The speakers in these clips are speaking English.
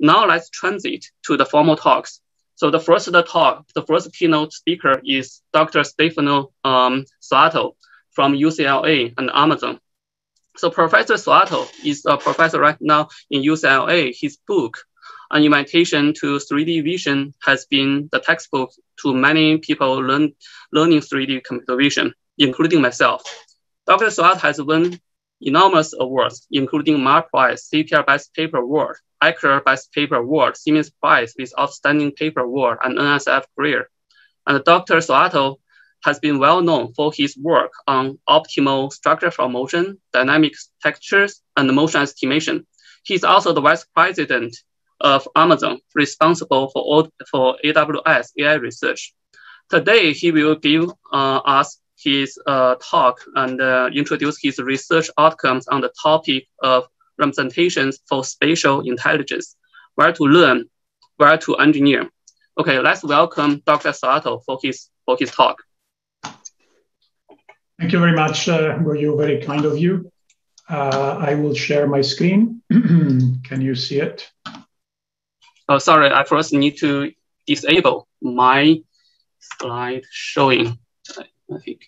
Now let's transit to the formal talks. So the first keynote speaker is Dr. Stefano Suato from UCLA and Amazon. So Professor Suato is a professor right now in UCLA. His book, An Invitation to 3D Vision, has been the textbook to many people learning 3D computer vision, including myself. Dr. Suato has won enormous awards, including Mar Prize, CPR Best Paper Award, ICLR Best Paper Award, Siemens Prize with Outstanding Paper Award, and NSF Career. And Dr. Suato has been well known for his work on optimal structure for motion, dynamic textures, and motion estimation. He's also the vice president of Amazon, responsible for AWS AI research. Today, he will give us his talk and introduce his research outcomes on the topic of representations for spatial intelligence, where to learn, where to engineer. Okay, let's welcome Dr. Suato for his talk. Thank you very much, Goyu, very kind of you. I will share my screen. Can you see it? Oh, sorry, I first need to disable my slide showing. I think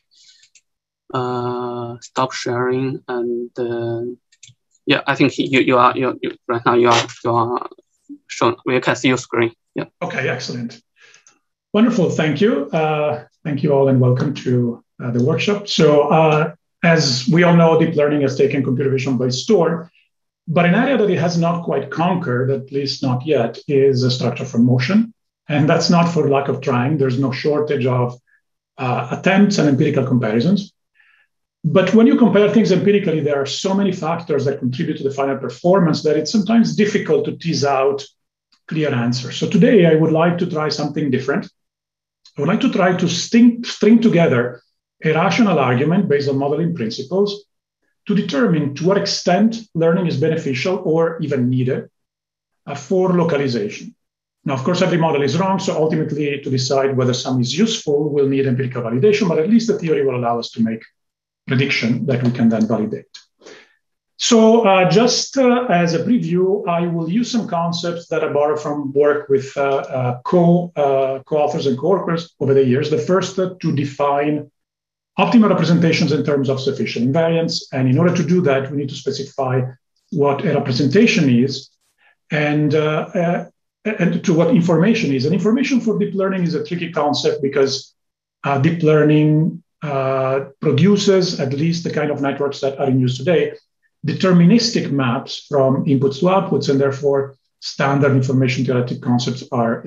stop sharing and yeah, I think you are right now you are shown. We can see your screen. Yeah. Okay, excellent, wonderful. Thank you. Thank you all, and welcome to the workshop. So as we all know, deep learning has taken computer vision by storm, but an area that it has not quite conquered, at least not yet, is a structure from motion. And that's not for lack of trying. There's no shortage of attempts and empirical comparisons. But when you compare things empirically, there are so many factors that contribute to the final performance that it's sometimes difficult to tease out clear answers. So today, I would like to try something different. I would like to try to string together a rational argument based on modeling principles to determine to what extent learning is beneficial or even needed for localization. Now, of course, every model is wrong, so ultimately to decide whether some is useful, we'll need empirical validation, but at least the theory will allow us to make prediction that we can then validate. So just as a preview, I will use some concepts that I borrowed from work with co-authors and co-workers over the years. The first to define optimal representations in terms of sufficient invariance. And in order to do that, we need to specify what a representation is and to what information is. And information for deep learning is a tricky concept because deep learning produces, at least the kind of networks that are in use today, deterministic maps from inputs to outputs, and therefore standard information theoretic concepts are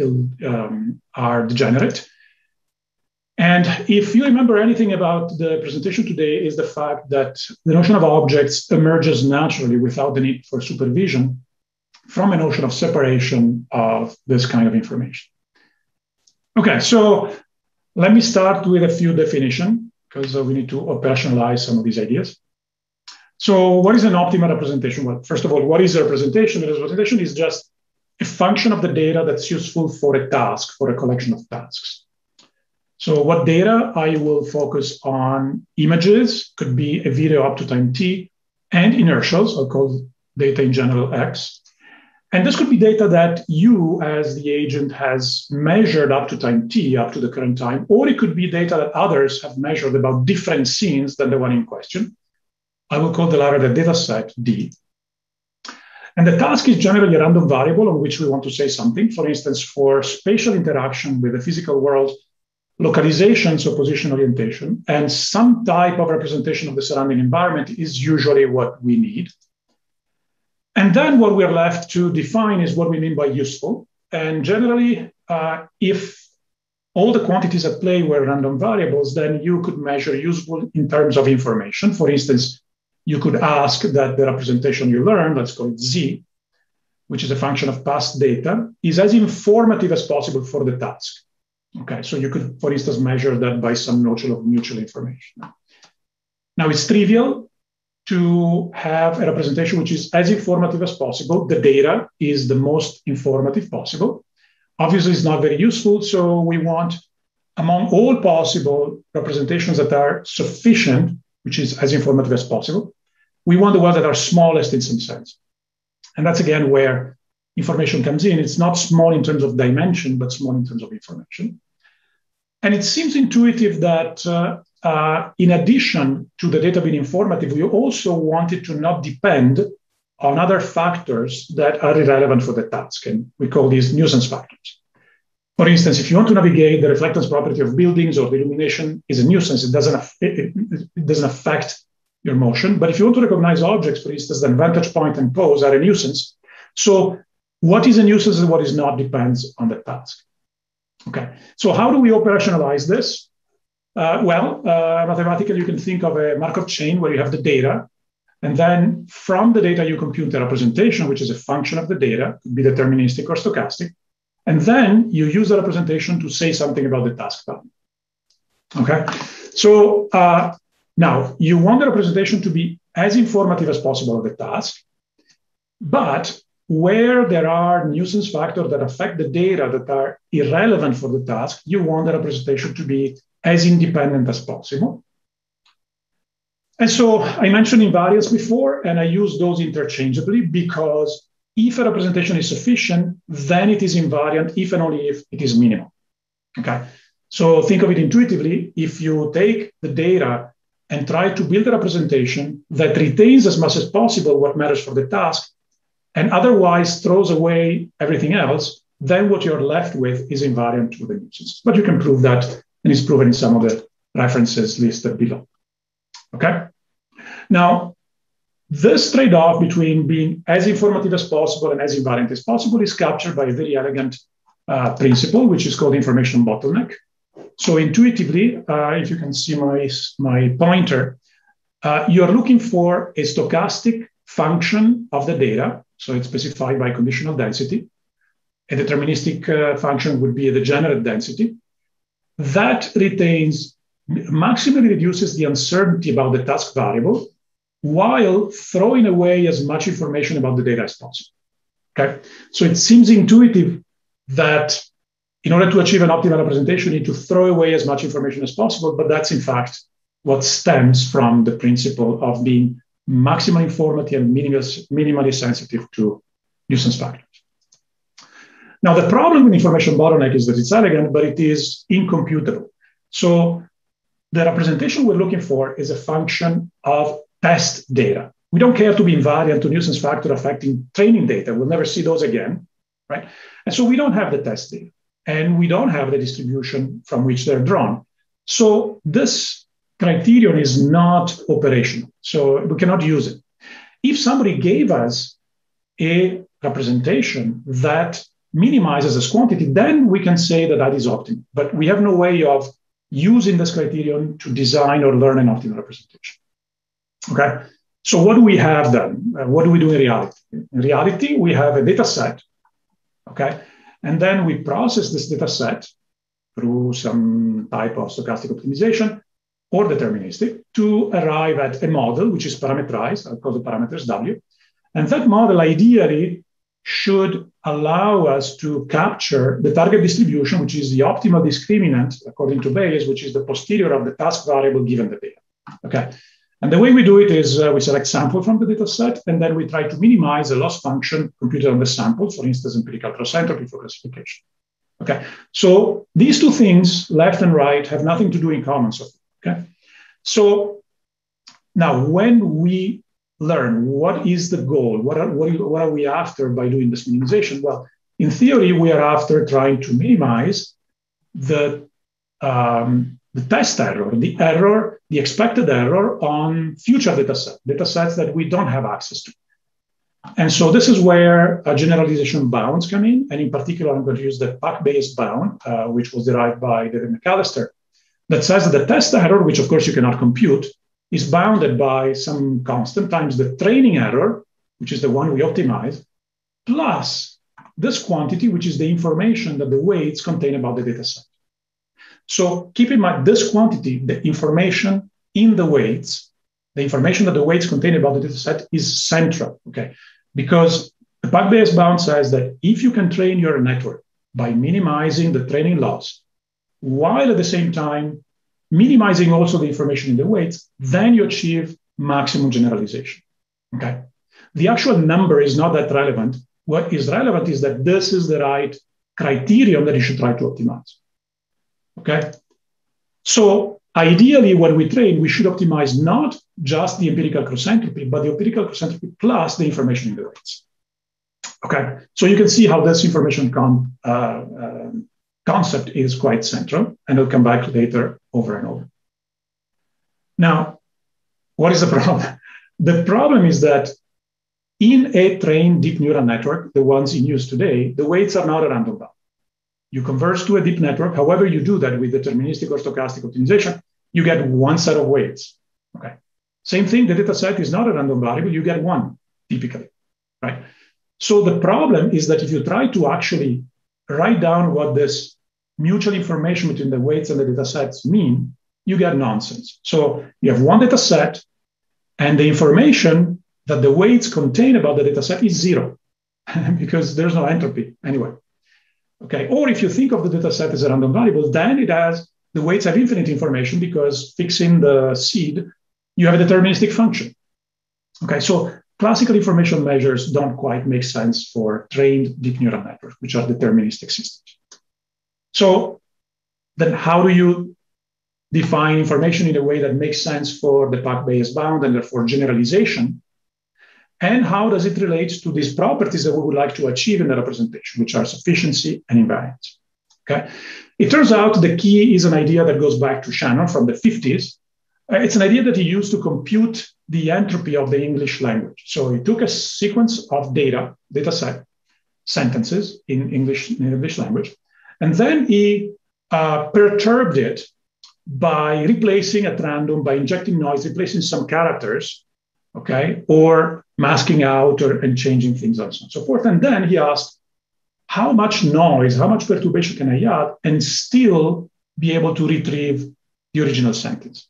degenerate. And if you remember anything about the presentation today, is the fact that the notion of objects emerges naturally without the need for supervision from a notion of separation of this kind of information. Okay, so let me start with a few definitions because we need to operationalize some of these ideas. So what is an optimal representation? Well, first of all, what is a representation? A representation is just a function of the data that's useful for a task, for a collection of tasks. So what data? I will focus on images, could be a video up to time t, and inertials, I'll call data in general X. And this could be data that you, as the agent, has measured up to time t, up to the current time, or it could be data that others have measured about different scenes than the one in question. I will call the latter the data set D. And the task is generally a random variable on which we want to say something. For instance, for spatial interaction with the physical world, localization, so position orientation, and some type of representation of the surrounding environment is usually what we need. And then what we're left to define is what we mean by useful. And generally, if all the quantities at play were random variables, then you could measure useful in terms of information. For instance, you could ask that the representation you learned, let's call it Z, which is a function of past data, is as informative as possible for the task. Okay, so you could, for instance, measure that by some notion of mutual information. Now, it's trivial to have a representation which is as informative as possible. The data is the most informative possible. Obviously, it's not very useful, so we want, among all possible representations that are sufficient, which is as informative as possible, we want the ones that are smallest in some sense. And that's, again, where information comes in. It's not small in terms of dimension, but small in terms of information. And it seems intuitive that in addition to the data being informative, we also want it to not depend on other factors that are irrelevant for the task. And we call these nuisance factors. For instance, if you want to navigate the reflectance property of buildings or the illumination is a nuisance, it doesn't affect your motion. But if you want to recognize objects, for instance, then vantage point and pose are a nuisance. So what is a nuisance and what is not depends on the task. Okay, so how do we operationalize this? Mathematically, you can think of a Markov chain where you have the data, and then from the data, you compute the representation, which is a function of the data, could be deterministic or stochastic. And then you use the representation to say something about the task value. Okay, so now you want the representation to be as informative as possible of the task, but where there are nuisance factors that affect the data that are irrelevant for the task, you want the representation to be as independent as possible. And so I mentioned invariants before, and I use those interchangeably because if a representation is sufficient, then it is invariant if and only if it is minimal. Okay, so think of it intuitively. If you take the data and try to build a representation that retains as much as possible what matters for the task, and otherwise throws away everything else, then what you're left with is invariant to the nuisance. But you can prove that, and it's proven in some of the references listed below. Okay? Now, this trade-off between being as informative as possible and as invariant as possible is captured by a very elegant principle, which is called information bottleneck. So intuitively, if you can see my pointer, you're looking for a stochastic function of the data. So it's specified by conditional density. A deterministic function would be a degenerate density. That maximally reduces the uncertainty about the task variable while throwing away as much information about the data as possible. Okay, so it seems intuitive that in order to achieve an optimal representation, you need to throw away as much information as possible, but that's in fact what stems from the principle of being maximally informative and minimally sensitive to nuisance factors. Now, the problem with information bottleneck is that it's elegant, but it is incomputable. So the representation we're looking for is a function of test data. We don't care to be invariant to nuisance factor affecting training data. We'll never see those again, right? And so we don't have the test data, and we don't have the distribution from which they're drawn. So this criterion is not operational, so we cannot use it. If somebody gave us a representation that minimizes this quantity, then we can say that that is optimal. But we have no way of using this criterion to design or learn an optimal representation. Okay, so what do we have then? What do we do in reality? In reality, we have a data set, okay? And then we process this data set through some type of stochastic optimization or deterministic to arrive at a model which is parameterized. I'll call the parameters W. And that model ideally should allow us to capture the target distribution, which is the optimal discriminant, according to Bayes, which is the posterior of the task variable given the data. Okay. And the way we do it is we select sample from the data set, and then we try to minimize the loss function computed on the sample, for instance, empirical cross entropy for classification. Okay. So these two things, left and right, have nothing to do in common. Okay. So now when we learn what is the goal, what are we after by doing this minimization? Well, in theory, we are after trying to minimize the test error, the expected error on future data sets that we don't have access to. And so this is where generalization bounds come in. And in particular, I'm going to use the Pak-Bayes bound, which was derived by David McAllister, that says that the test error, which of course you cannot compute, is bounded by some constant times the training error, which is the one we optimize, plus this quantity, which is the information that the weights contain about the data set. So keep in mind this quantity, the information in the weights, the information that the weights contain about the data set is central, okay? Because the Pak-Bayes bound says that if you can train your network by minimizing the training loss, while at the same time minimizing also the information in the weights, then you achieve maximum generalization, okay? The actual number is not that relevant. what is relevant is that this is the right criterion that you should try to optimize. Okay? So ideally, when we train, we should optimize not just the empirical cross entropy, but the empirical cross entropy plus the information in the weights. Okay, so you can see how this information concept is quite central, and I'll come back later over and over. Now, what is the problem? The problem is that in a trained deep neural network, the ones in use today, the weights are not a random value. You converge to a deep network. However you do that with deterministic or stochastic optimization, you get one set of weights. Okay. Same thing, the data set is not a random variable. You get one, typically, right? So the problem is that if you try to actually write down what this mutual information between the weights and the data sets mean, you get nonsense. So you have one data set, and the information that the weights contain about the data set is zero because there's no entropy anyway. Okay. Or if you think of the data set as a random variable, then the weights have infinite information because fixing the seed, you have a deterministic function. Okay. So classical information measures don't quite make sense for trained deep neural networks, which are deterministic systems. So then how do you define information in a way that makes sense for the Pak-Bayes bound and therefore generalization? And how does it relate to these properties that we would like to achieve in the representation, which are sufficiency and invariance? Okay. It turns out the key is an idea that goes back to Shannon from the 50s. It's an idea that he used to compute the entropy of the English language. So he took a sequence of data set, sentences in English language, and then he perturbed it by replacing at random, by injecting noise, replacing some characters, okay, or masking out and changing things and so on and so forth. And then he asked, how much noise, how much perturbation can I add and still be able to retrieve the original sentence?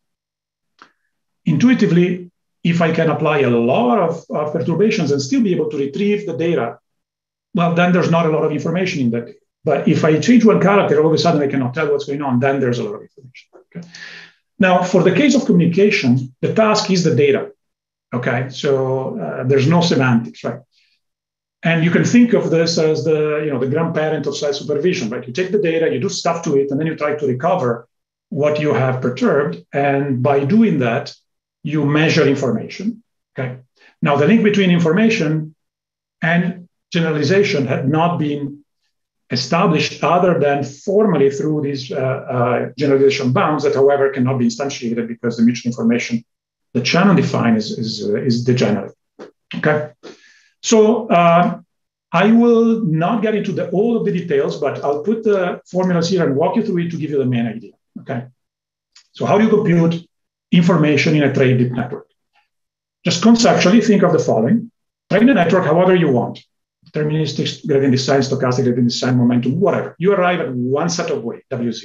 Intuitively, if I can apply a lot of perturbations and still be able to retrieve the data, well, then there's not a lot of information in that. But if I change one character, all of a sudden I cannot tell what's going on, then there's a lot of information. Okay? Now, for the case of communication, the task is the data. Okay, so there's no semantics, right? And you can think of this as the grandparent of self-supervision, right? You take the data, you do stuff to it, and then you try to recover what you have perturbed. And by doing that, you measure information. Okay. Now, the link between information and generalization had not been established other than formally through these generalization bounds that, however, cannot be instantiated because the mutual information that Shannon defined is degenerate. Okay. So I will not get into all of the details, but I'll put the formulas here and walk you through it to give you the main idea. Okay. So how do you compute information in a trained deep network? Just conceptually think of the following. Train a network however you want. Deterministic gradient descent, stochastic gradient descent, momentum, whatever. You arrive at one set of weight, W0.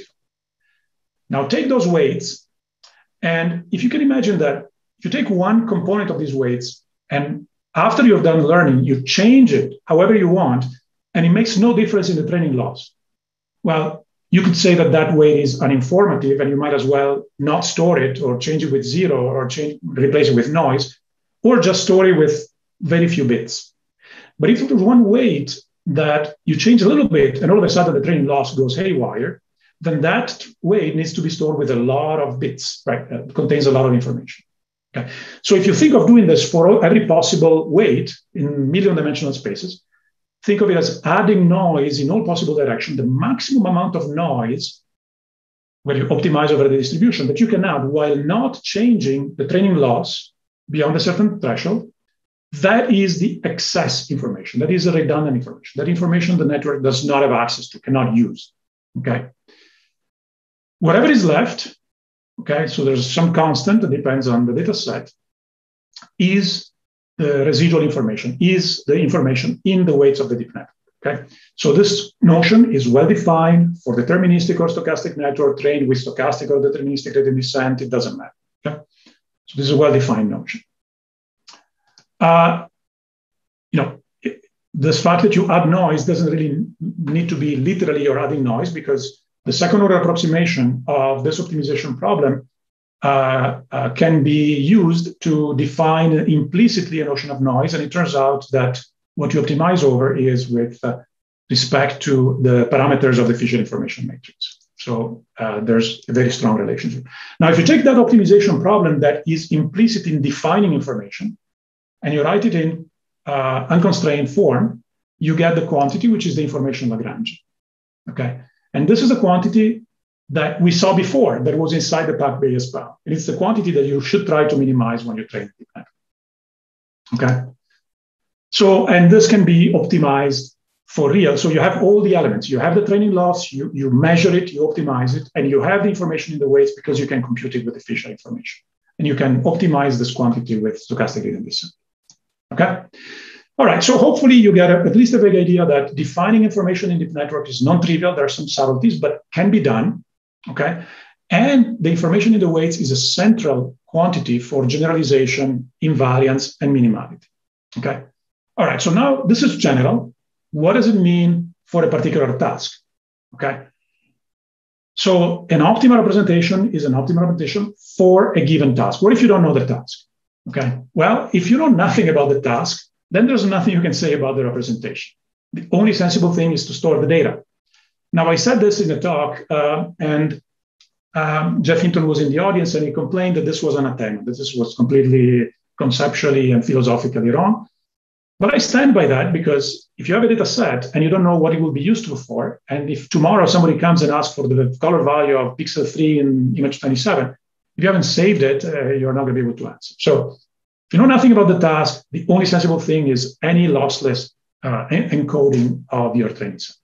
Now take those weights, and if you can imagine that if you take one component of these weights, and after you've done learning, you change it however you want, and it makes no difference in the training loss. Well, you could say that that weight is uninformative, and you might as well not store it or change it with zero or replace it with noise, or just store it with very few bits. But if there's one weight that you change a little bit and all of a sudden the training loss goes haywire, then that weight needs to be stored with a lot of bits, right? It contains a lot of information. Okay. So if you think of doing this for every possible weight in million-dimensional spaces, think of it as adding noise in all possible directions, the maximum amount of noise where you optimize over the distribution that you can add while not changing the training loss beyond a certain threshold. That is the excess information. That is the redundant information. That information the network does not have access to, cannot use. Okay. Whatever is left, okay, so there's some constant that depends on the data set, is the residual information, is the information in the weights of the deep network. Okay. So this notion is well defined for deterministic or stochastic network trained with stochastic or deterministic gradient descent. It doesn't matter. Okay. So this is a well-defined notion. This fact that you add noise doesn't really need to be literally you're adding noise, because the second order approximation of this optimization problem can be used to define implicitly a notion of noise. And it turns out that what you optimize over is with respect to the parameters of the feature information matrix. So there's a very strong relationship. Now, if you take that optimization problem that is implicit in defining information and you write it in unconstrained form, you get the quantity, which is the information Lagrange. Okay. And this is a quantity that we saw before that was inside the Pac-Bayes bound. And it's the quantity that you should try to minimize when you train deep network. Okay. So, and this can be optimized for real. So you have all the elements. You have the training loss, you measure it, you optimize it, and you have the information in the weights because you can compute it with the feature information. And you can optimize this quantity with stochastic gradient descent. Okay. All right, so hopefully you get at least a vague idea that defining information in deep network is non-trivial. There are some subtleties, but can be done, okay? And the information in the weights is a central quantity for generalization, invariance, and minimality, okay? All right, so now this is general. What does it mean for a particular task, okay? So an optimal representation is an optimal representation for a given task. What if you don't know the task, okay? Well, if you know nothing about the task, then there's nothing you can say about the representation. The only sensible thing is to store the data. Now, I said this in a talk, and Jeff Hinton was in the audience, and he complained that this was anathema, that this was completely conceptually and philosophically wrong. But I stand by that because if you have a data set and you don't know what it will be useful for, and if tomorrow somebody comes and asks for the color value of pixel 3 in image 27, if you haven't saved it, you're not going to be able to answer. So if you know nothing about the task, the only sensible thing is any lossless encoding of your training set.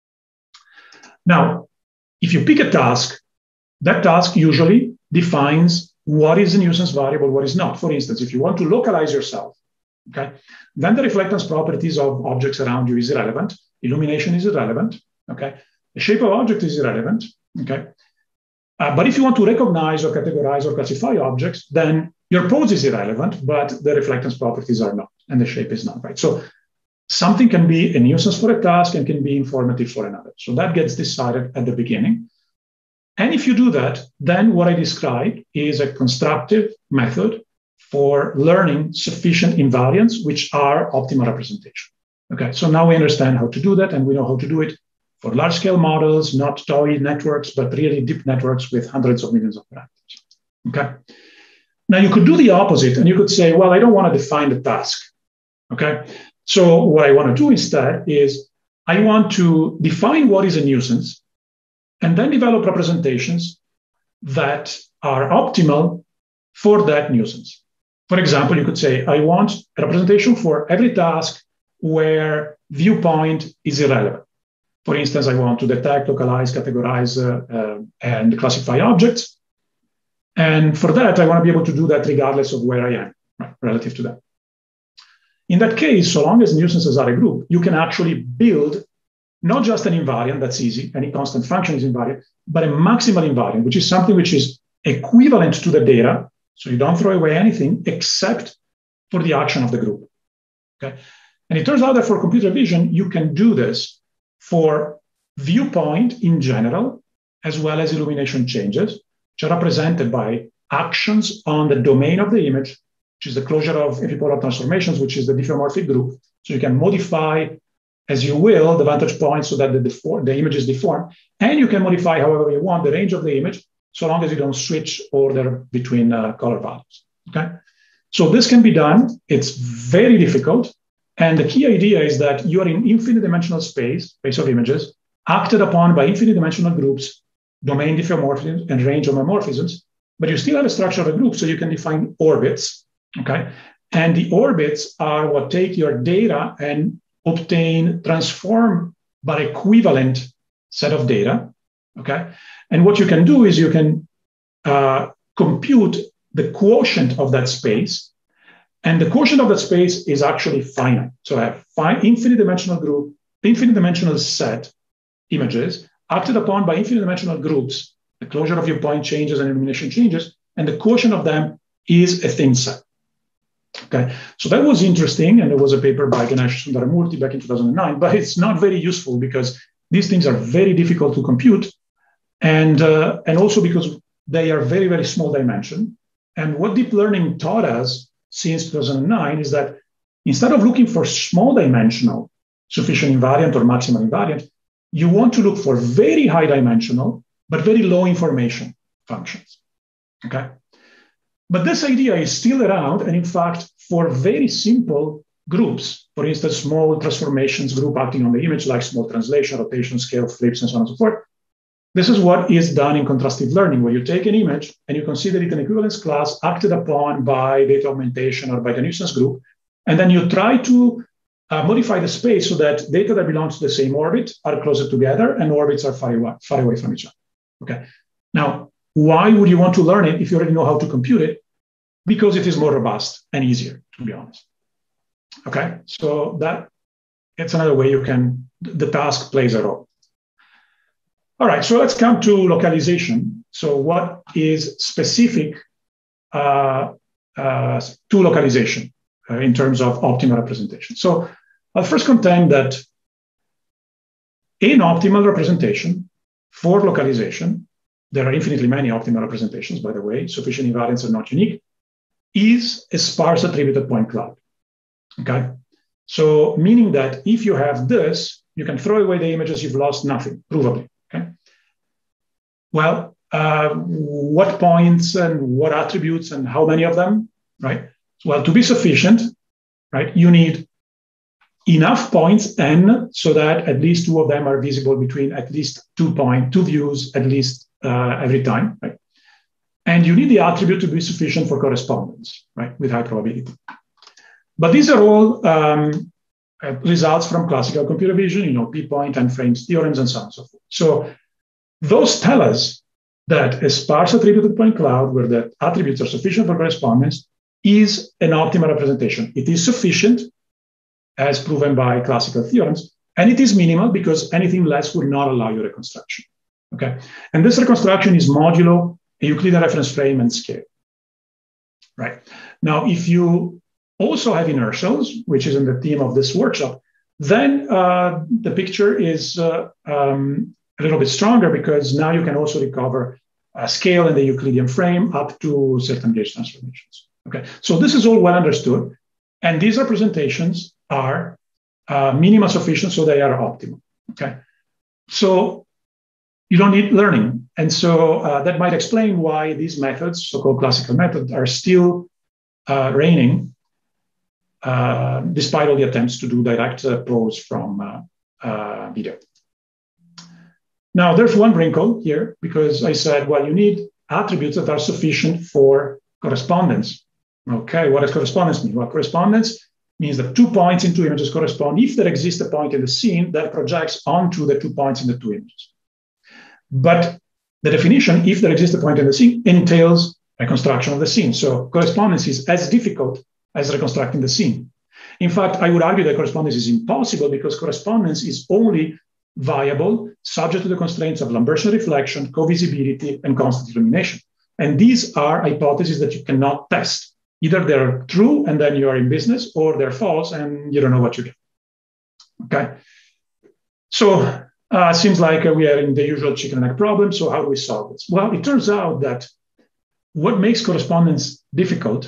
Now, if you pick a task, that task usually defines what is a nuisance variable, what is not. For instance, if you want to localize yourself, okay, then the reflectance properties of objects around you is irrelevant. Illumination is irrelevant, okay? The shape of object is irrelevant, okay? But if you want to recognize or categorize or classify objects, then your pose is irrelevant, but the reflectance properties are not, and the shape is not, right? So something can be a nuisance for a task and can be informative for another. So that gets decided at the beginning. And if you do that, then what I described is a constructive method for learning sufficient invariants, which are optimal representation. Okay, so now we understand how to do that, and we know how to do it for large-scale models, not toy networks, but really deep networks with hundreds of millions of parameters. Okay. Now you could do the opposite, and you could say, well, I don't want to define the task. Okay. So what I want to do instead is I want to define what is a nuisance and then develop representations that are optimal for that nuisance. For example, you could say, I want a representation for every task where viewpoint is irrelevant. For instance, I want to detect, localize, categorize, and classify objects. And for that, I want to be able to do that regardless of where I am, right, relative to that. In that case, so long as nuisances are a group, you can actually build not just an invariant, that's easy, any constant function is invariant, but a maximal invariant, which is something which is equivalent to the data. So you don't throw away anything except for the action of the group. Okay? And it turns out that for computer vision, you can do this for viewpoint in general, as well as illumination changes, which are represented by actions on the domain of the image, which is the closure of epipolar transformations, which is the diffeomorphic group. So you can modify as you will the vantage point so that the image is deformed. And you can modify however you want the range of the image, so long as you don't switch order between color values. Okay? So this can be done. It's very difficult. And the key idea is that you are in infinite dimensional space of images, acted upon by infinite dimensional groups, domain diffeomorphisms, and range homomorphisms, but you still have a structure of a group, so you can define orbits, okay? And the orbits are what take your data and obtain, transform by equivalent set of data, okay? And what you can do is you can compute the quotient of that space, and the quotient of that space is actually finite. So I have infinite dimensional group, infinite dimensional set images acted upon by infinite dimensional groups, the closure of viewpoint changes and illumination changes, and the quotient of them is a thin set. Okay, so that was interesting, and there was a paper by Ganesh Sundaramurthy back in 2009, but it's not very useful because these things are very difficult to compute, and also because they are very, very small dimension. And what deep learning taught us since 2009 is that instead of looking for small dimensional sufficient invariant or maximal invariant, you want to look for very high dimensional, but very low information functions, okay? But this idea is still around, and in fact, for very simple groups, for instance, small transformations group acting on the image, like small translation, rotation, scale, flips, and so on and so forth, this is what is done in contrastive learning, where you take an image and you consider it an equivalence class acted upon by data augmentation or by the nuisance group, and then you try to modify the space so that data that belongs to the same orbit are closer together and orbits are far away from each other, okay? Now, why would you want to learn it if you already know how to compute it? Because it is more robust and easier, to be honest. Okay, so it's another way the task plays a role. All right, so let's come to localization. So what is specific to localization in terms of optimal representation? So I'll first contend that in optimal representation for localization, there are infinitely many optimal representations, by the way, sufficient invariants are not unique, is a sparse attributed point cloud, okay? So meaning that if you have this, you can throw away the images, you've lost nothing, provably, okay? Well, what points and what attributes and how many of them, right? Well, to be sufficient, right, you need enough points n so that at least two of them are visible between at least 2 views at least every time, right? And you need the attribute to be sufficient for correspondence, right, with high probability. But these are all results from classical computer vision, p-point, n-frames theorems, and so on and so forth. So those tell us that a sparse attributed point cloud where the attributes are sufficient for correspondence is an optimal representation. It is sufficient, as proven by classical theorems, and it is minimal because anything less would not allow you reconstruction, okay? And this reconstruction is modulo a Euclidean reference frame and scale, right? Now, if you also have inertials, which is in the theme of this workshop, then the picture is a little bit stronger because now you can also recover a scale in the Euclidean frame up to certain gauge transformations, okay? So this is all well understood, and these representations are minima sufficient, so they are optimal, okay? So you don't need learning. And so that might explain why these methods, so-called classical methods, are still reigning despite all the attempts to do direct prose from video. Now, there's one wrinkle here because I said, well, you need attributes that are sufficient for correspondence. Okay, what does correspondence mean? Well, correspondence means that 2 points in 2 images correspond if there exists a point in the scene that projects onto the 2 points in the 2 images. But the definition, if there exists a point in the scene, entails reconstruction of the scene. So correspondence is as difficult as reconstructing the scene. In fact, I would argue that correspondence is impossible because correspondence is only viable subject to the constraints of Lambertian reflection, co-visibility, and constant illumination. And these are hypotheses that you cannot test. Either they're true and then you are in business, or they're false and you don't know what you get. Okay. So seems like we are in the usual chicken and egg problem. So how do we solve this? Well, it turns out that what makes correspondence difficult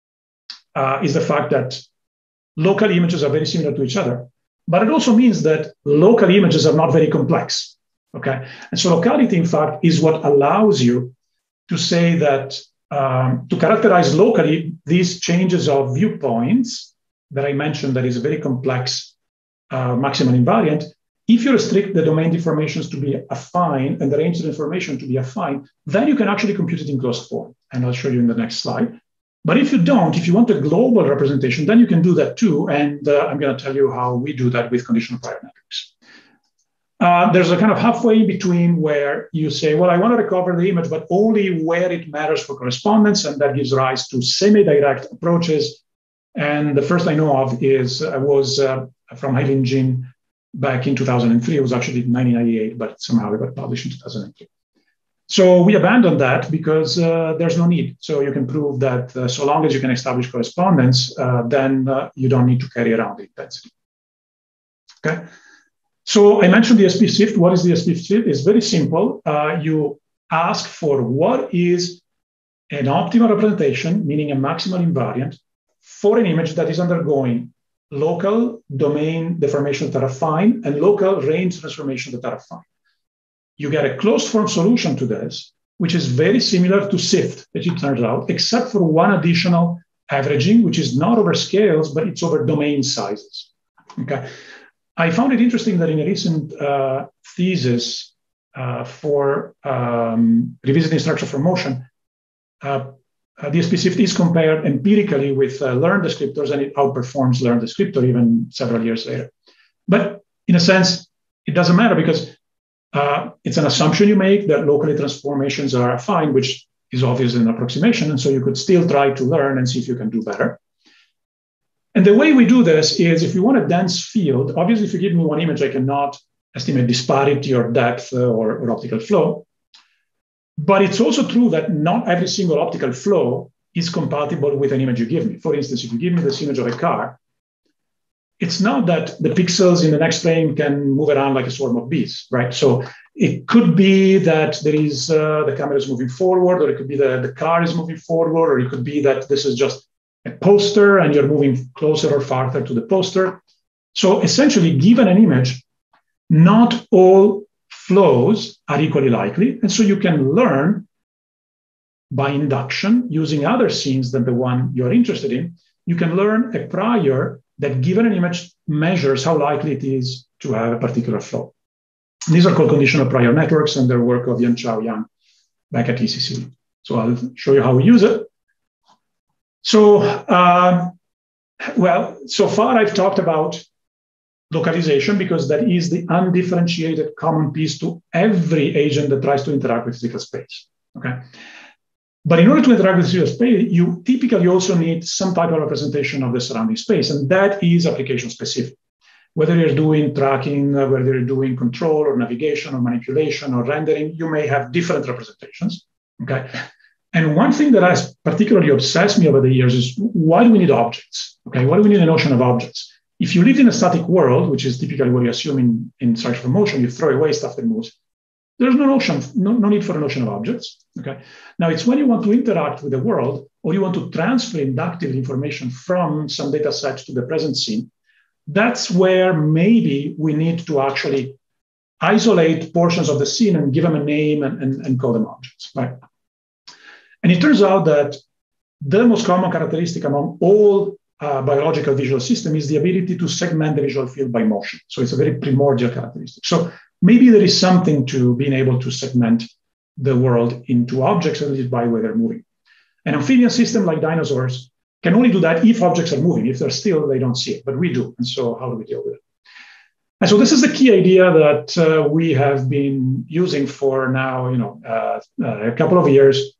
is the fact that local images are very similar to each other, but it also means that local images are not very complex. Okay. And so locality, in fact, is what allows you to say that to characterize locally these changes of viewpoints that I mentioned, that is a very complex maximal invariant. If you restrict the domain deformations to be affine and the range of information to be affine, then you can actually compute it in closed form. And I'll show you in the next slide. But if you don't, if you want a global representation, then you can do that too. And I'm going to tell you how we do that with conditional prior networks. There's a kind of halfway in between where you say, well, I want to recover the image, but only where it matters for correspondence. And that gives rise to semi-direct approaches. And the first I know of was from Hailin Jin back in 2003. It was actually 1998, but somehow it got published in 2003. So we abandoned that because there's no need. So you can prove that so long as you can establish correspondence, then you don't need to carry around the intensity. Okay. So I mentioned the SPSIFT. What is the SPSIFT? It's very simple. You ask for what is an optimal representation, meaning a maximal invariant, for an image that is undergoing local domain deformations that are fine and local range transformations that are fine. You get a closed form solution to this, which is very similar to SIFT, as it turns out, except for one additional averaging, which is not over scales, but it's over domain sizes. Okay. I found it interesting that in a recent thesis for revisiting structure for motion, DSP-SIFT is compared empirically with learned descriptors, and it outperforms learned descriptor even several years later. But in a sense, it doesn't matter because it's an assumption you make that locally transformations are fine, which is obviously an approximation. And so you could still try to learn and see if you can do better. And the way we do this is if you want a dense field, obviously, if you give me one image, I cannot estimate disparity or depth or optical flow. But it's also true that not every single optical flow is compatible with an image you give me. For instance, if you give me this image of a car, it's not that the pixels in the next frame can move around like a swarm of bees, right? So it could be that there is the camera is moving forward, or it could be that the car is moving forward, or it could be that this is just a poster and you're moving closer or farther to the poster. So essentially, given an image, not all flows are equally likely. And so you can learn by induction using other scenes than the one you're interested in. You can learn a prior that given an image measures how likely it is to have a particular flow. And these are called conditional prior networks, and they're work of Yan-Chao Yang back at ECC. So I'll show you how we use it. So, well, so far I've talked about localization because that is the undifferentiated common piece to every agent that tries to interact with physical space, okay? But in order to interact with physical space, you typically also need some type of representation of the surrounding space, and that is application specific. Whether you're doing tracking, whether you're doing control or navigation or manipulation or rendering, you may have different representations, okay? And one thing that has particularly obsessed me over the years is why do we need objects, okay? Why do we need a notion of objects? If you lived in a static world, which is typically what you assume in structure for motion, you throw away stuff that moves. There's no need for a notion of objects. Okay. Now it's when you want to interact with the world or you want to transfer inductive information from some data set to the present scene, that's where maybe we need to actually isolate portions of the scene and give them a name and call them objects. Right? And it turns out that the most common characteristic among all biological visual system is the ability to segment the visual field by motion. So it's a very primordial characteristic. So maybe there is something to being able to segment the world into objects, at least by where they're moving. An amphibian system like dinosaurs can only do that if objects are moving. If they're still, they don't see it, but we do. And so how do we deal with it? And so this is the key idea that we have been using for now, a couple of years.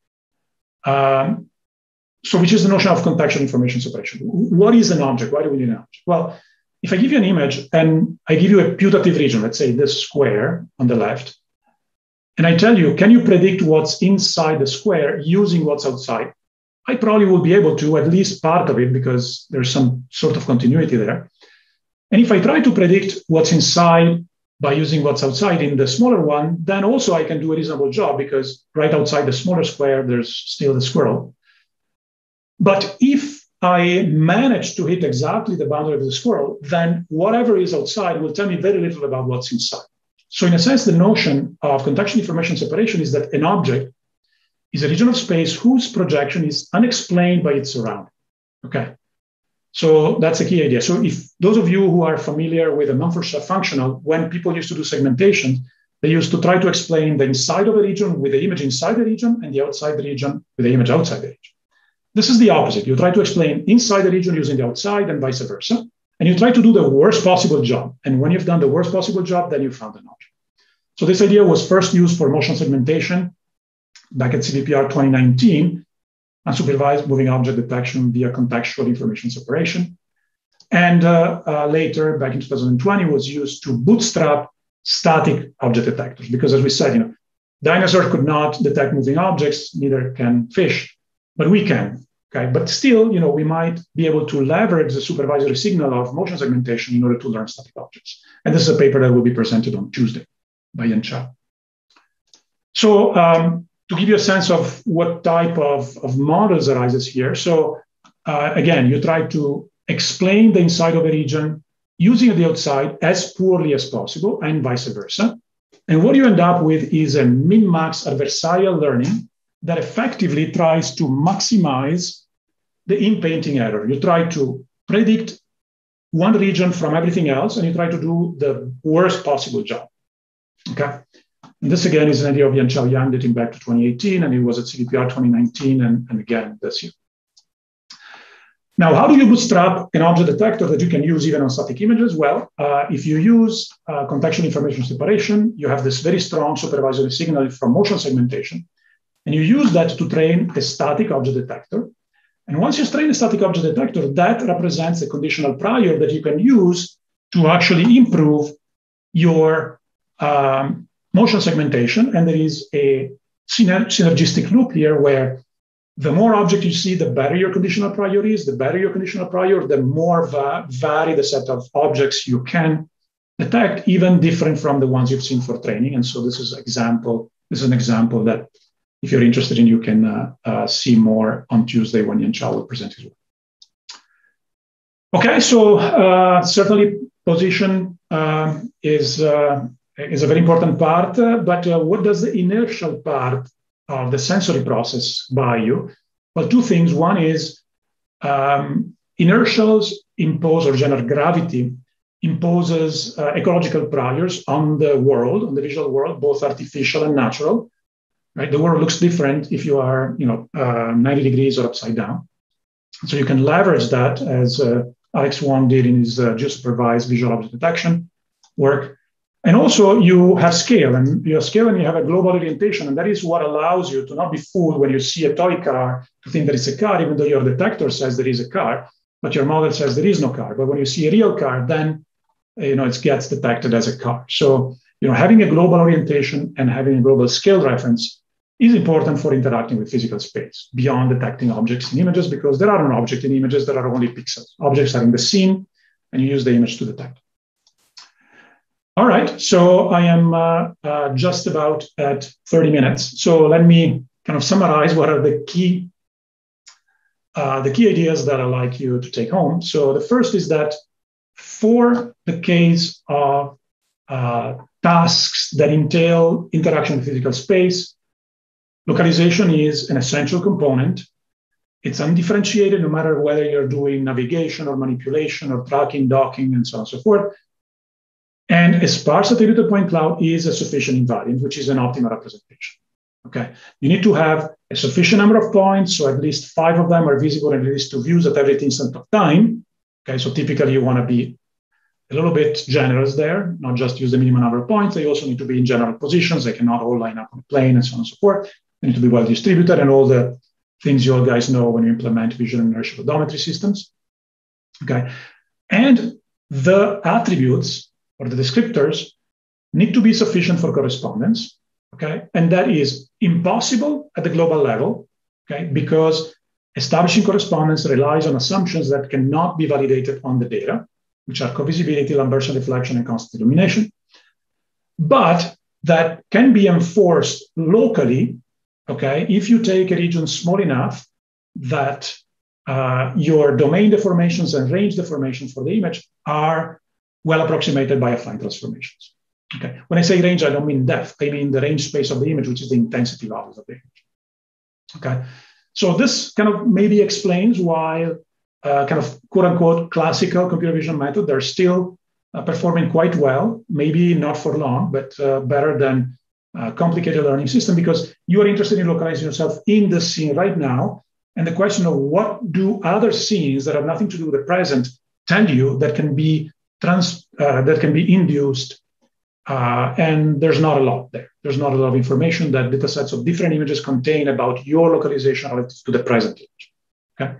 So which is the notion of contextual information separation. What is an object? Why do we need an object? Well, if I give you an image and I give you a putative region, let's say this square on the left, and I tell you, can you predict what's inside the square using what's outside? I probably will be able to, at least part of it, because there's some sort of continuity there. And if I try to predict what's inside by using what's outside in the smaller one, then also I can do a reasonable job because right outside the smaller square, there's still the squirrel. But if I manage to hit exactly the boundary of the squirrel, then whatever is outside will tell me very little about what's inside. So in a sense, the notion of contextual information separation is that an object is a region of space whose projection is unexplained by its surrounding. Okay. So that's a key idea. So if those of you who are familiar with a Mumford functional, when people used to do segmentation, they used to try to explain the inside of a region with the image inside the region and the outside the region with the image outside the region. This is the opposite. You try to explain inside the region using the outside and vice versa. And you try to do the worst possible job. And when you've done the worst possible job, then you found an object. So this idea was first used for motion segmentation back at CVPR 2019, unsupervised moving object detection via contextual information separation. And later, back in 2020, was used to bootstrap static object detectors. Because as we said, dinosaurs could not detect moving objects, neither can fish. But we can, okay? But still, we might be able to leverage the supervisory signal of motion segmentation in order to learn static objects. And this is a paper that will be presented on Tuesday by Yan-Chao. So to give you a sense of what type of models arises here. So again, you try to explain the inside of a region using the outside as poorly as possible, and vice versa. And what you end up with is a min-max adversarial learning that effectively tries to maximize the in-painting error. You try to predict one region from everything else, and you try to do the worst possible job. Okay. And this again is an idea of Yanchao Yang dating back to 2018, and it was at CVPR 2019, and again this year. Now, how do you bootstrap an object detector that you can use even on static images? Well, if you use contextual information separation, you have this very strong supervisory signal from motion segmentation, and you use that to train a static object detector. And once you train a static object detector, that represents a conditional prior that you can use to actually improve your motion segmentation. And there is a synergistic loop here where the more object you see, the better your conditional prior is. The better your conditional prior, the more varied the set of objects you can detect, even different from the ones you've seen for training. And so this is an example that, if you're interested in, you can see more on Tuesday when Yanchao will present his work. Okay, so certainly position is a very important part, but what does the inertial part of the sensory process buy you? Well, two things. One is inertials impose, or general gravity imposes ecological priors on the world, on the visual world, both artificial and natural. Right? The world looks different if you are, 90 degrees or upside down. So you can leverage that, as Alex Wong did in his geosupervised visual object detection work. And also you have scale, and you have a global orientation, and that is what allows you to not be fooled when you see a toy car to think that it's a car, even though your detector says there is a car, but your model says there is no car. But when you see a real car, then it gets detected as a car. So having a global orientation and having a global scale reference is important for interacting with physical space beyond detecting objects in images, because there are no objects in images, there are only pixels. Objects are in the scene, and you use the image to detect. All right, so I am just about at 30 minutes. So let me kind of summarize what are the key ideas that I'd like you to take home. So the first is that for the case of tasks that entail interaction with physical space, localization is an essential component. It's undifferentiated no matter whether you're doing navigation or manipulation or tracking, docking, and so on and so forth. And a sparse attributed point cloud is a sufficient invariant, which is an optimal representation. Okay, you need to have a sufficient number of points, so at least 5 of them are visible in at least 2 views at every instant of time. Okay, so typically you want to be a little bit generous there, not just use the minimum number of points. They also need to be in general positions. They cannot all line up on a plane and so on and so forth. They need to be well distributed, and all the things you all guys know when you implement visual and inertial odometry systems. Okay, and the attributes or the descriptors need to be sufficient for correspondence. Okay, and that is impossible at the global level. Okay, because establishing correspondence relies on assumptions that cannot be validated on the data, which are covisibility, Lambertian deflection, and constant illumination, but that can be enforced locally. Okay, if you take a region small enough that your domain deformations and range deformations for the image are well approximated by affine transformations. Okay, when I say range, I don't mean depth. I mean the range space of the image, which is the intensity values of the image. Okay, so this kind of maybe explains why kind of quote unquote classical computer vision method, they're still performing quite well, maybe not for long, but better than complicated learning system, because you are interested in localizing yourself in the scene right now. And the question of what do other scenes that have nothing to do with the present tell you that can be induced, and there's not a lot there. There's not a lot of information that data sets of different images contain about your localization relative to the present image. Okay.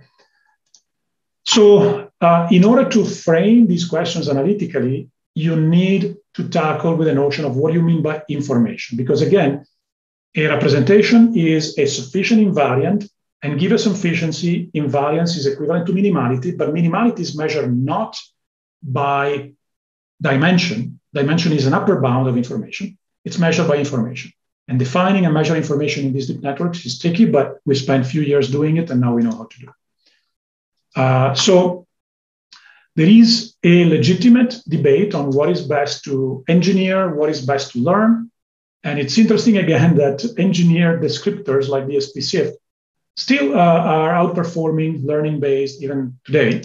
So in order to frame these questions analytically, you need to tackle with the notion of what do you mean by information? Because again, a representation is a sufficient invariant, and given sufficiency, invariance is equivalent to minimality, but minimality is measured not by dimension. Dimension is an upper bound of information. It's measured by information. And defining and measuring information in these deep networks is tricky, but we spent a few years doing it, and now we know how to do it. So There is a legitimate debate on what is best to engineer, what is best to learn. And it's interesting, again, that engineered descriptors like the SPSIFT still are outperforming learning-based even today.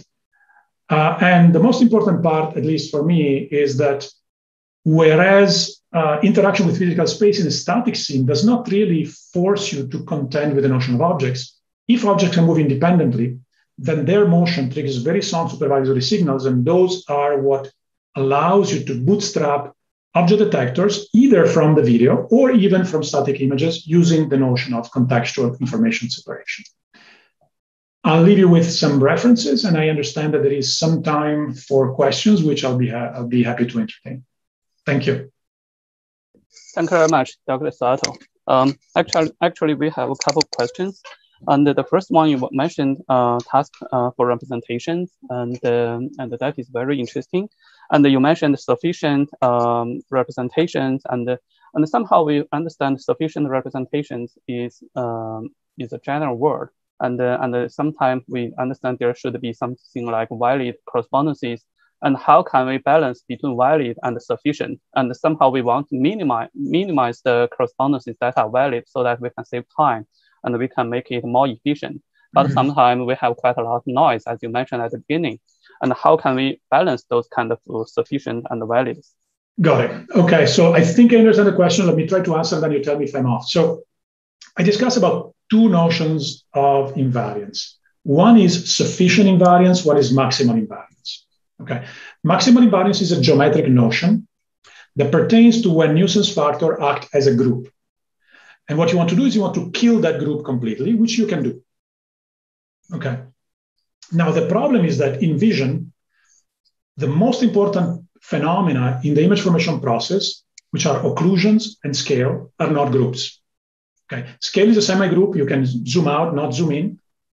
And the most important part, at least for me, is that whereas interaction with physical space in a static scene does not really force you to contend with the notion of objects, if objects can move independently, then their motion triggers very sound supervisory signals, and those are what allows you to bootstrap object detectors either from the video or even from static images using the notion of contextual information separation. I'll leave you with some references, and I understand that there is some time for questions, which I'll be happy to entertain. Thank you. Thank you very much, Dr. Sato. Actually, we have a couple of questions. And the first one you mentioned, task for representations, and that is very interesting. And you mentioned sufficient representations, and somehow we understand sufficient representations is a general word, and sometimes we understand there should be something like valid correspondences. And how can we balance between valid and sufficient? And somehow we want to minimize the correspondences that are valid so that we can save time and we can make it more efficient. But sometimes we have quite a lot of noise, as you mentioned at the beginning. And how can we balance those kind of sufficient and valid? Got it. Okay, so I think I understand the question. Let me try to answer, then you tell me if I'm off. So I discussed about two notions of invariance. One is sufficient invariance, one is maximal invariance. Okay, maximal invariance is a geometric notion that pertains to when nuisance factors act as a group. And what you want to do is you want to kill that group completely, which you can do. Okay. Now, the problem is that in vision, the most important phenomena in the image formation process, which are occlusions and scale, are not groups. Okay. Scale is a semi-group. You can zoom out, not zoom in.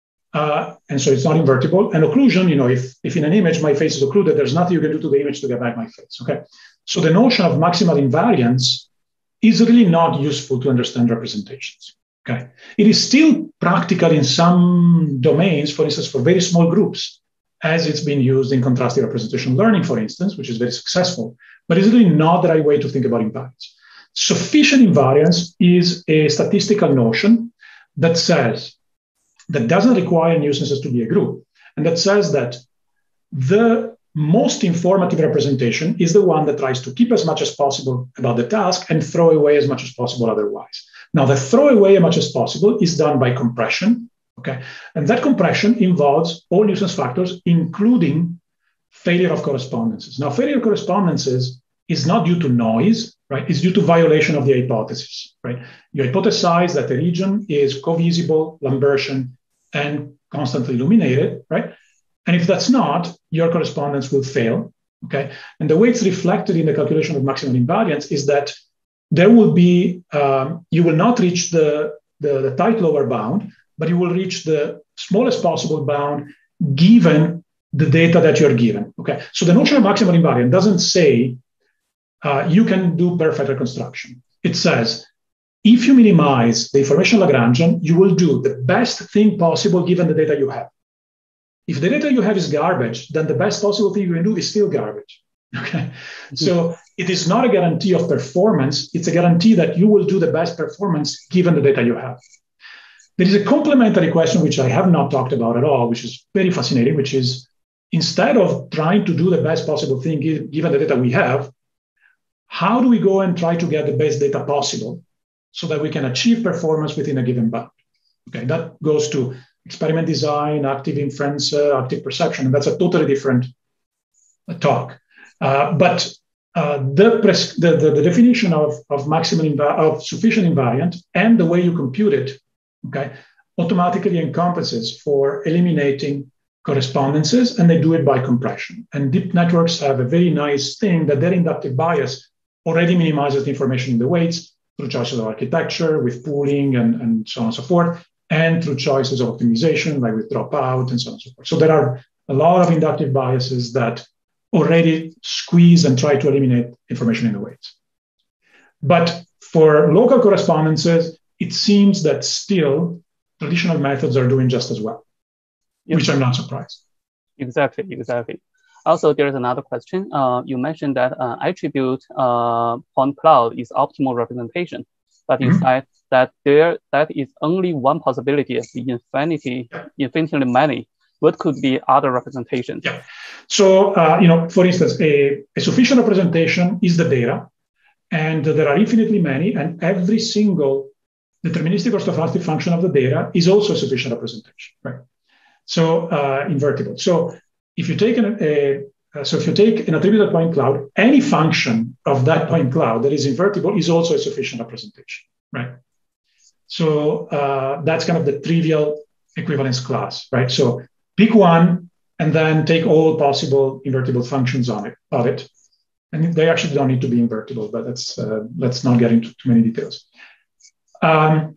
And so it's not invertible. And occlusion, if in an image my face is occluded, there's nothing you can do to the image to get back my face. Okay. So the notion of maximal invariance is really not useful to understand representations. Okay. It is still practical in some domains, for instance, for very small groups, as it's been used in contrastive representation learning, for instance, which is very successful, but it's really not the right way to think about invariance. Sufficient invariance is a statistical notion that doesn't require nuisances to be a group, and that says that the most informative representation is the one that tries to keep as much as possible about the task and throw away as much as possible otherwise. Now, the throw away as much as possible is done by compression, okay? And that compression involves all nuisance factors, including failure of correspondences. Now, failure of correspondences is not due to noise, right? It's due to violation of the hypothesis, right? You hypothesize that the region is co-visible, Lambertian, and constantly illuminated, right? And if that's not, your correspondence will fail, okay? And the way it's reflected in the calculation of maximal invariance is that there will be, you will not reach the tight lower bound, but you will reach the smallest possible bound given the data that you're given, okay? So the notion of maximal invariance doesn't say you can do perfect reconstruction. It says, if you minimize the information Lagrangian, you will do the best thing possible given the data you have. If the data you have is garbage, then the best possible thing you can do is still garbage. Okay. So it is not a guarantee of performance. It's a guarantee that you will do the best performance given the data you have. There is a complementary question, which I have not talked about at all, which is very fascinating, which is instead of trying to do the best possible thing given the data we have, how do we go and try to get the best data possible so that we can achieve performance within a given bound? Okay. That goes to experiment design, active inference, active perception, and that's a totally different talk. But the definition of sufficient invariant and the way you compute it, okay, automatically encompasses for eliminating correspondences, and they do it by compression. And deep networks have a very nice thing that their inductive bias already minimizes the information in the weights through choices of architecture with pooling and so on and so forth, and through choices of optimization, like with dropout and so on and so forth. So there are a lot of inductive biases that already squeeze and try to eliminate information in the weights. But for local correspondences, it seems that still traditional methods are doing just as well, which I'm not surprised. Exactly. Also, there is another question. You mentioned that attribute point cloud is optimal representation, but inside that that is only one possibility of the infinitely many. What could be other representations? Yeah. So, for instance, a sufficient representation is the data, and there are infinitely many, and every single deterministic or stochastic function of the data is also a sufficient representation, right? So, invertible. So, if you take an attributed point cloud, any function of that point cloud that is invertible is also a sufficient representation, right? So that's kind of the trivial equivalence class, right? So pick one and then take all possible invertible functions of it. And they actually don't need to be invertible, but let's not get into too many details. I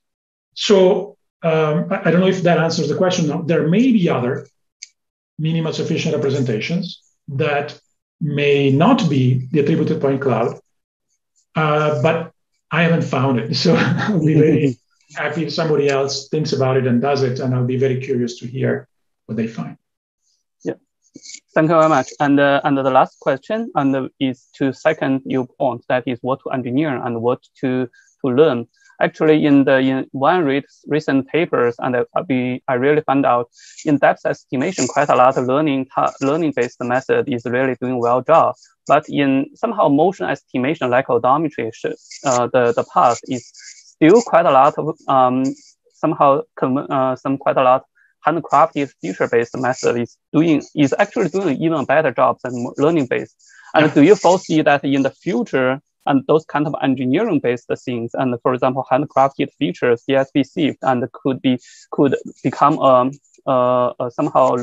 don't know if that answers the question. No, there may be other minimal sufficient representations that may not be the attributed point cloud, but I haven't found it. So I'll be very happy if somebody else thinks about it and does it, and I'll be very curious to hear what they find. Yeah, thank you very much. And the last question is to second your point, that is what to engineer and what to learn. Actually, in one recent papers, and I really found out in depth estimation, quite a lot of learning-based method is really doing well job. But in somehow motion estimation, like odometry, the path is still quite a lot of quite a lot handcrafted feature-based method is actually doing even better job than learning-based. And do you foresee that in the future? And those kind of engineering-based things, and for example, handcrafted features, DSP-C, and could become somehow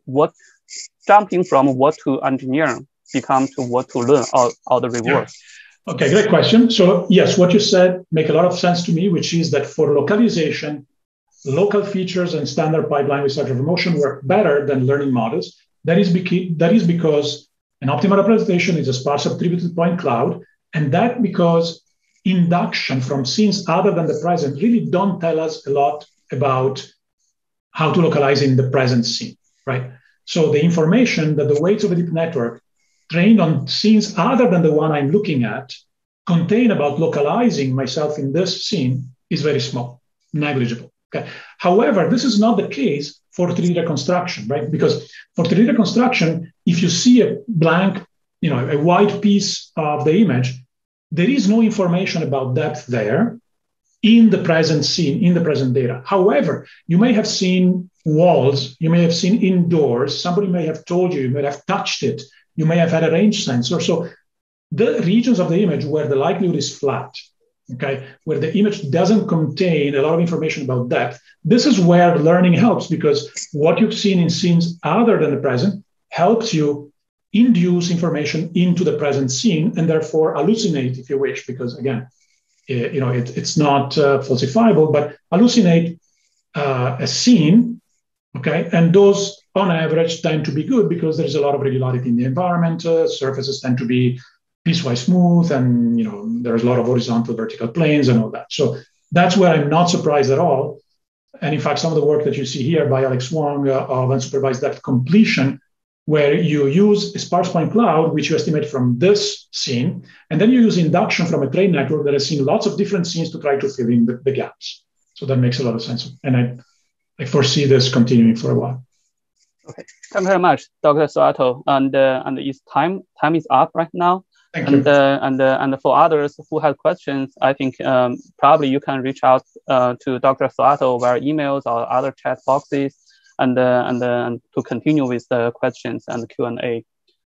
jumping from what to engineer become to what to learn, or the reverse. Yeah. Okay, great question. So yes, what you said make a lot of sense to me, which is that for localization, local features and standard pipeline with structure of motion work better than learning models. That is because an optimal representation is a sparse attributed point cloud. And that because induction from scenes other than the present really don't tell us a lot about how to localize in the present scene, right? So the information that the weights of a deep network trained on scenes other than the one I'm looking at contain about localizing myself in this scene is very small, negligible. Okay. However, this is not the case for 3D reconstruction, right? Because for 3D reconstruction, if you see a blank, a white piece of the image, there is no information about depth there in the present scene, in the present data. However, you may have seen walls, you may have seen indoors, somebody may have told you, you may have touched it, you may have had a range sensor. So the regions of the image where the likelihood is flat, okay, where the image doesn't contain a lot of information about depth, this is where learning helps, because what you've seen in scenes other than the present helps you induce information into the present scene and therefore hallucinate, if you wish, because again, it's not falsifiable, but hallucinate a scene, okay? And those on average tend to be good because there's a lot of regularity in the environment, surfaces tend to be piecewise smooth, and there's a lot of horizontal vertical planes and all that. So that's where I'm not surprised at all. And in fact, some of the work that you see here by Alex Wong of unsupervised depth completion, where you use a sparse point cloud, which you estimate from this scene, and then you use induction from a trained network that has seen lots of different scenes to try to fill in the gaps. So that makes a lot of sense. And I foresee this continuing for a while. Okay, thank you very much, Dr. Soato. And it's time is up right now. Thank you. And for others who have questions, I think probably you can reach out to Dr. Soato via emails or other chat boxes, and to continue with the questions and Q&A.